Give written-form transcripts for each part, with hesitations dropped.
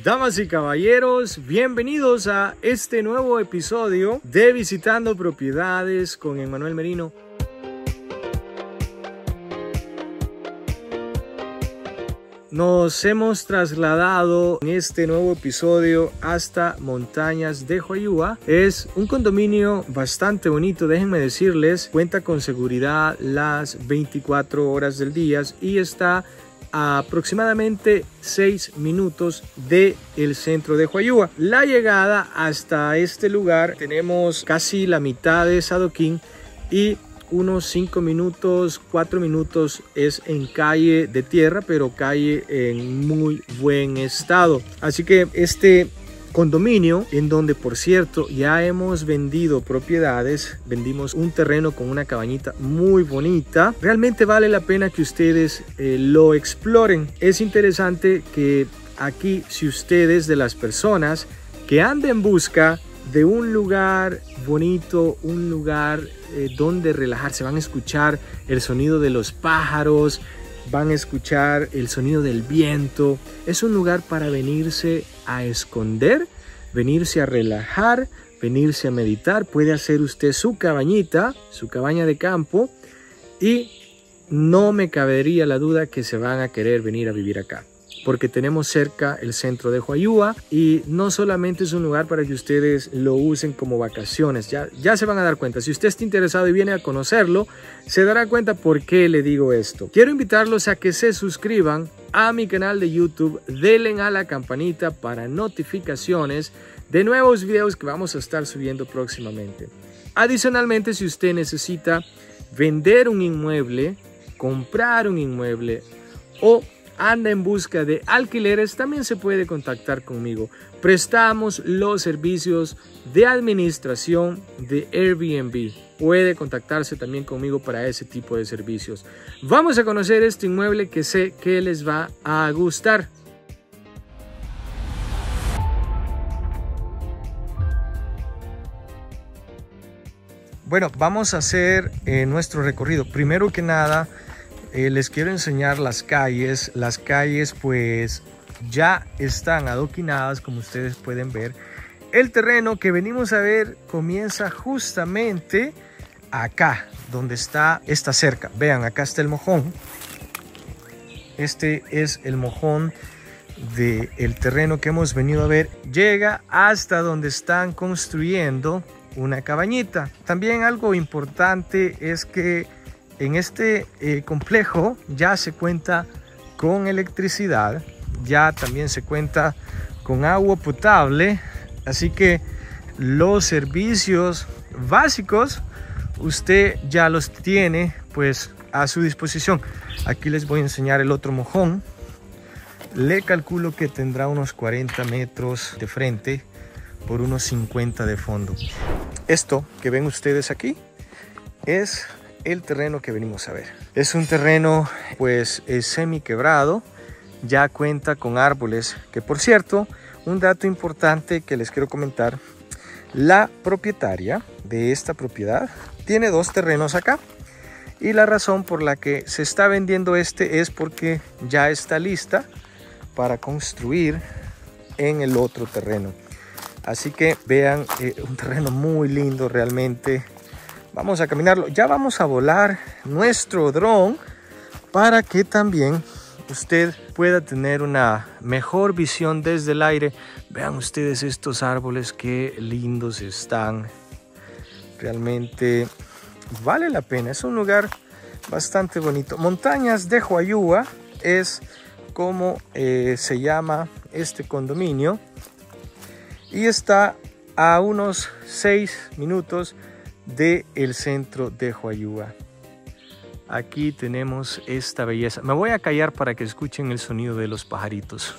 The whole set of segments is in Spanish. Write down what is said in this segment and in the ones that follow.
Damas y caballeros, bienvenidos a este nuevo episodio de Visitando Propiedades con Emmanuel Merino. Nos hemos trasladado en este nuevo episodio hasta Montañas de Huayúa. Es un condominio bastante bonito, déjenme decirles. Cuenta con seguridad las 24 horas del día y está a aproximadamente 6 minutos del centro de Huayúa. La llegada hasta este lugar tenemos casi la mitad de Sadoquín y unos 5 minutos, 4 minutos es en calle de tierra, pero calle en muy buen estado. Así que este condominio, en donde por cierto ya hemos vendido propiedades, vendimos un terreno con una cabañita muy bonita, realmente vale la pena que ustedes lo exploren. Es interesante que aquí, si ustedes de las personas que anden en busca de un lugar bonito, un lugar donde relajarse, van a escuchar el sonido de los pájaros, van a escuchar el sonido del viento. Es un lugar para venirse a esconder, venirse a relajar, venirse a meditar. Puede hacer usted su cabañita, su cabaña de campo, y no me cabería la duda que se van a querer venir a vivir acá, porque tenemos cerca el centro de Huayúa y no solamente es un lugar para que ustedes lo usen como vacaciones, ya se van a dar cuenta. Si usted está interesado y viene a conocerlo, se dará cuenta por qué le digo esto. Quiero invitarlos a que se suscriban a mi canal de YouTube, denle a la campanita para notificaciones de nuevos videos que vamos a estar subiendo próximamente. Adicionalmente, si usted necesita vender un inmueble, comprar un inmueble o anda en busca de alquileres, también se puede contactar conmigo. Prestamos los servicios de administración de Airbnb. Puede contactarse también conmigo para ese tipo de servicios. Vamos a conocer este inmueble que sé que les va a gustar. Bueno, vamos a hacer nuestro recorrido. Primero que nada, les quiero enseñar las calles. Las calles pues ya están adoquinadas, como ustedes pueden ver. El terreno que venimos a ver comienza justamente acá, donde está esta cerca. Vean, acá está el mojón. Este es el mojón del terreno que hemos venido a ver. Llega hasta donde están construyendo una cabañita. También algo importante es que en este complejo ya se cuenta con electricidad, ya también se cuenta con agua potable, así que los servicios básicos usted ya los tiene pues a su disposición. Aquí les voy a enseñar el otro mojón. Le calculo que tendrá unos 40 metros de frente por unos 50 de fondo. Esto que ven ustedes aquí es el terreno que venimos a ver. Es un terreno pues semi quebrado, ya cuenta con árboles, que por cierto, un dato importante que les quiero comentar: la propietaria de esta propiedad tiene 2 terrenos acá, y la razón por la que se está vendiendo este es porque ya está lista para construir en el otro terreno. Así que vean, un terreno muy lindo realmente. Vamos a caminarlo. Ya vamos a volar nuestro dron para que también usted pueda tener una mejor visión desde el aire. Vean ustedes estos árboles, qué lindos están. Realmente vale la pena. Es un lugar bastante bonito. Montañas de Huayúa es como se llama este condominio. Y está a unos 6 minutos del centro de Huayúa. Aquí tenemos esta belleza. Me voy a callar para que escuchen el sonido de los pajaritos.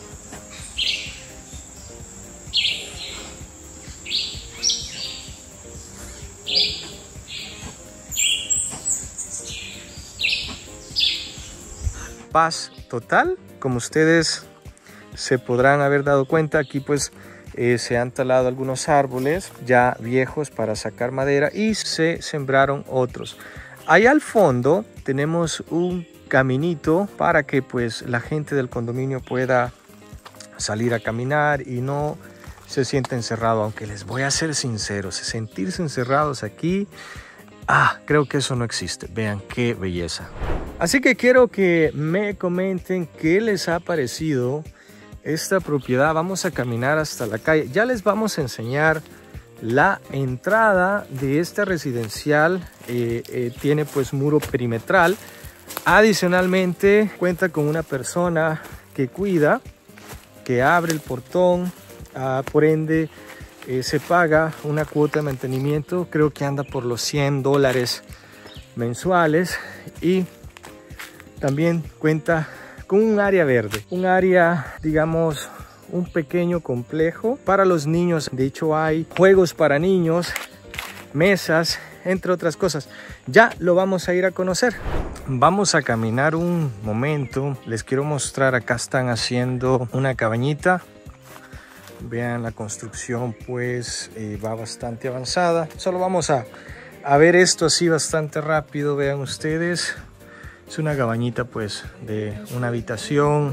Paz total, como ustedes se podrán haber dado cuenta. Aquí pues se han talado algunos árboles ya viejos para sacar madera y se sembraron otros. Allá al fondo tenemos un caminito para que pues la gente del condominio pueda salir a caminar y no se siente encerrado, aunque les voy a ser sinceros, sentirse encerrados aquí, creo que eso no existe. Vean qué belleza. Así que quiero que me comenten qué les ha parecido esta propiedad. Vamos a caminar hasta la calle. Ya les vamos a enseñar la entrada de esta residencial. Tiene pues muro perimetral. Adicionalmente cuenta con una persona que cuida, que abre el portón. Por ende se paga una cuota de mantenimiento, creo que anda por los $100 mensuales, y también cuenta con un área verde, un área, digamos, un pequeño complejo para los niños. De hecho hay juegos para niños, mesas, entre otras cosas. Ya lo vamos a ir a conocer. Vamos a caminar un momento. Les quiero mostrar, acá están haciendo una cabañita. Vean, la construcción pues va bastante avanzada. Solo vamos a ver esto así bastante rápido. Vean ustedes, es una cabañita pues de una habitación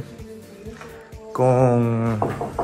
con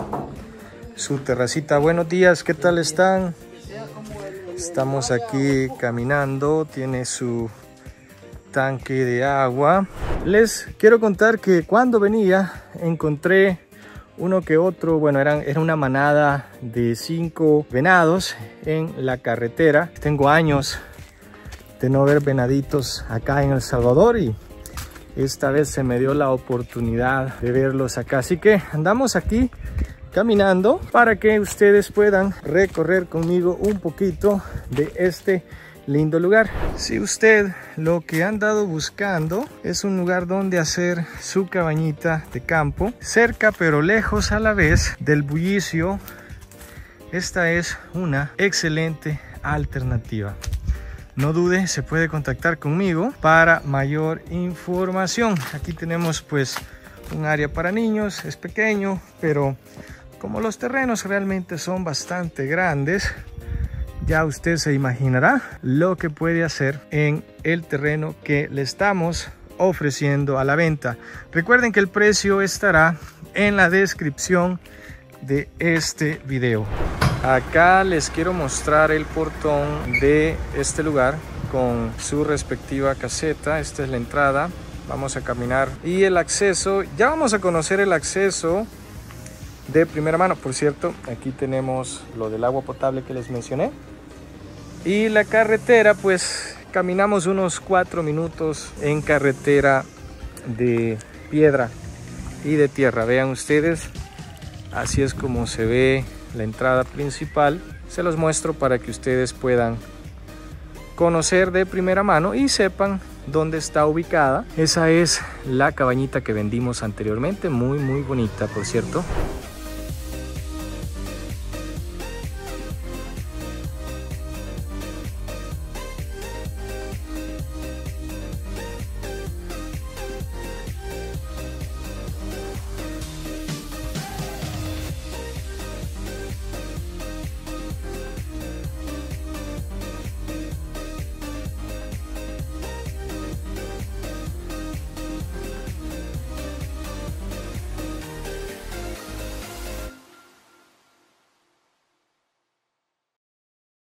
su terracita. Buenos días, ¿qué tal están? Estamos aquí caminando, tiene su tanque de agua. Les quiero contar que cuando venía encontré uno que otro, bueno, era una manada de 5 venados en la carretera. Tengo años de no ver venaditos acá en El Salvador y esta vez se me dio la oportunidad de verlos acá. Así que andamos aquí caminando para que ustedes puedan recorrer conmigo un poquito de este lindo lugar. Si usted lo que ha andado buscando es un lugar donde hacer su cabañita de campo, cerca pero lejos a la vez del bullicio, esta es una excelente alternativa. No dude, se puede contactar conmigo para mayor información. Aquí tenemos pues un área para niños, es pequeño, pero como los terrenos realmente son bastante grandes, ya usted se imaginará lo que puede hacer en el terreno que le estamos ofreciendo a la venta. Recuerden que el precio estará en la descripción de este video. Acá les quiero mostrar el portón de este lugar con su respectiva caseta. Esta es la entrada. Vamos a caminar y el acceso. Ya vamos a conocer el acceso de primera mano. Por cierto, aquí tenemos lo del agua potable que les mencioné. Y la carretera, pues caminamos unos 4 minutos en carretera de piedra y de tierra. Vean ustedes, así es como se ve la entrada principal. Se los muestro para que ustedes puedan conocer de primera mano y sepan dónde está ubicada. Esa es la cabañita que vendimos anteriormente, muy bonita, por cierto.